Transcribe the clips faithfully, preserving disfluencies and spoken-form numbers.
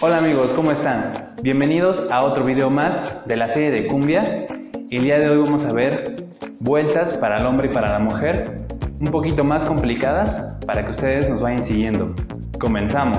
Hola amigos, ¿cómo están? Bienvenidos a otro video más de la serie de cumbia. El día de hoy vamos a ver vueltas para el hombre y para la mujer, un poquito más complicadas para que ustedes nos vayan siguiendo. Comenzamos.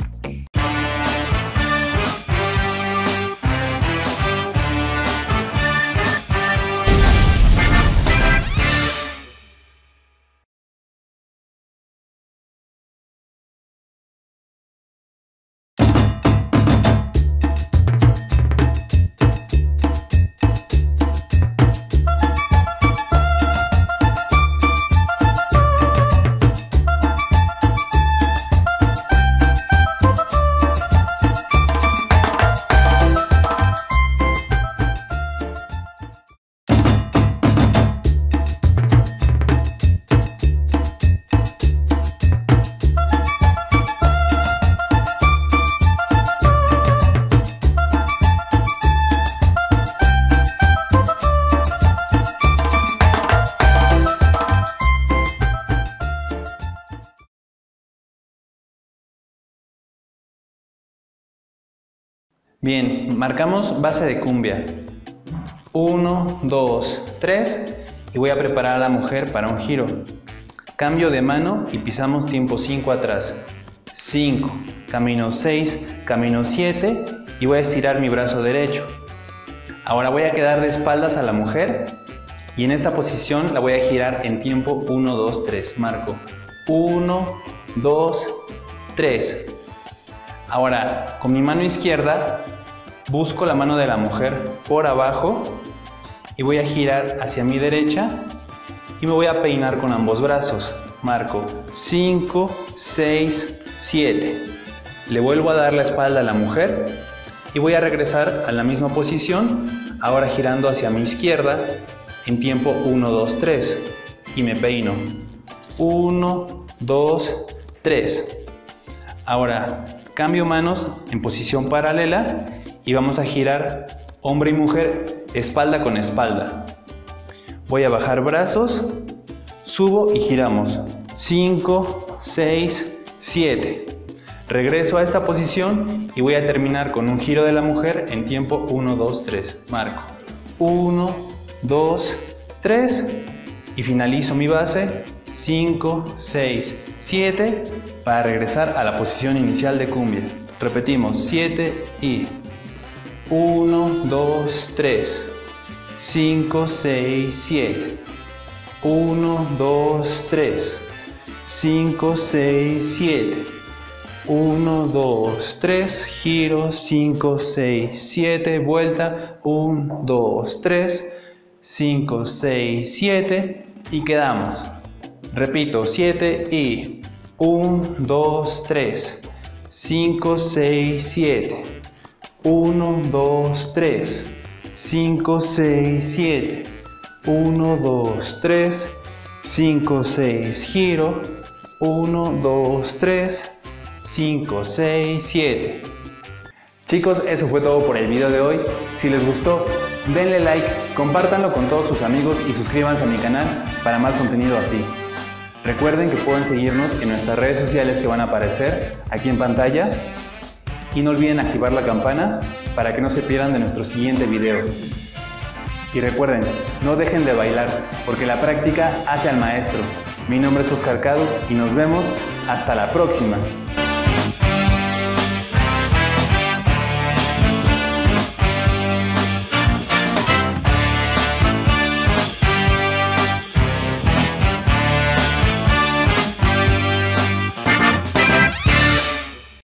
Bien, marcamos base de cumbia. uno, dos, tres y voy a preparar a la mujer para un giro. Cambio de mano y pisamos tiempo cinco atrás. cinco, camino seis, camino siete y voy a estirar mi brazo derecho. Ahora voy a quedar de espaldas a la mujer y en esta posición la voy a girar en tiempo uno, dos, tres. Marco uno, dos, tres. Ahora, con mi mano izquierda, busco la mano de la mujer por abajo y voy a girar hacia mi derecha y me voy a peinar con ambos brazos. Marco cinco, seis, siete. Le vuelvo a dar la espalda a la mujer y voy a regresar a la misma posición, ahora girando hacia mi izquierda en tiempo uno, dos, tres. Y me peino. uno, dos, tres. Ahora, cambio manos en posición paralela y vamos a girar hombre y mujer espalda con espalda. Voy a bajar brazos, subo y giramos. cinco, seis, siete. Regreso a esta posición y voy a terminar con un giro de la mujer en tiempo uno, dos, tres. Marco uno, dos, tres y finalizo mi base cinco, seis, siete para regresar a la posición inicial de cumbia. Repetimos, siete y uno, dos, tres, cinco, seis, siete, uno, dos, tres, cinco, seis, siete, uno, dos, tres, giro, cinco, seis, siete, vuelta, uno, dos, tres, cinco, seis, siete y quedamos. Repito, siete y uno, dos, tres, cinco, seis, siete, uno, dos, tres, cinco, seis, siete, uno, dos, tres, cinco, seis, giro, uno, dos, tres, cinco, seis, siete. Chicos, eso fue todo por el video de hoy. Si les gustó, denle like, compártanlo con todos sus amigos y suscríbanse a mi canal para más contenido así. Recuerden que pueden seguirnos en nuestras redes sociales que van a aparecer aquí en pantalla y no olviden activar la campana para que no se pierdan de nuestro siguiente video. Y recuerden, no dejen de bailar porque la práctica hace al maestro. Mi nombre es Oscar Cadu y nos vemos hasta la próxima.